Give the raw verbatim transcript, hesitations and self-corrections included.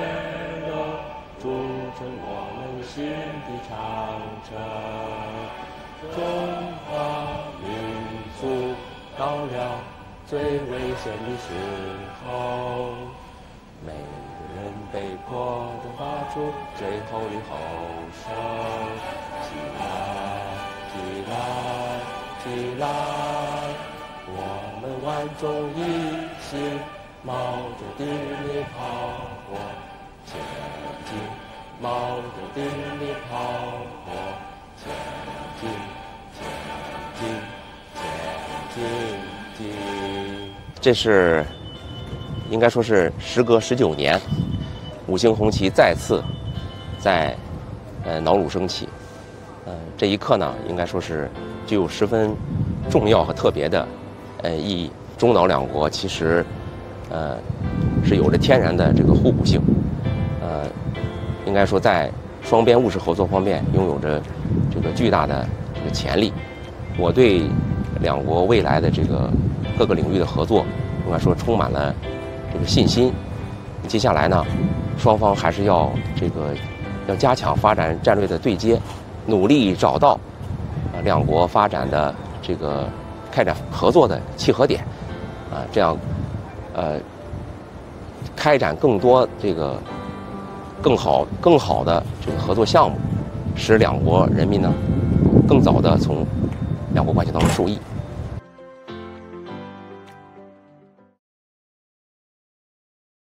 乐，铸成我们心的长城。中华民族到了最危险的时候，每个人被迫地发出最后的吼声：起来，起来，起来！我们万众一心，冒着敌人的炮火前进，冒着敌人的炮火前进，前进，前进，进。这是应该说是时隔十九年，五星红旗再次在呃瑙鲁升起。呃，这一刻呢，应该说是具有十分重要和特别的呃意义。中瑙两国其实呃是有着天然的这个互补性，呃，应该说在双边务实合作方面拥有着这个巨大的这个潜力。我对两国未来的这个各个领域的合作，应该说充满了这个信心。接下来呢，双方还是要这个要加强发展战略的对接，努力找到啊两国发展的这个开展合作的契合点，啊，这样呃开展更多这个更好更好的这个合作项目，使两国人民呢更早的从两国关系当中受益。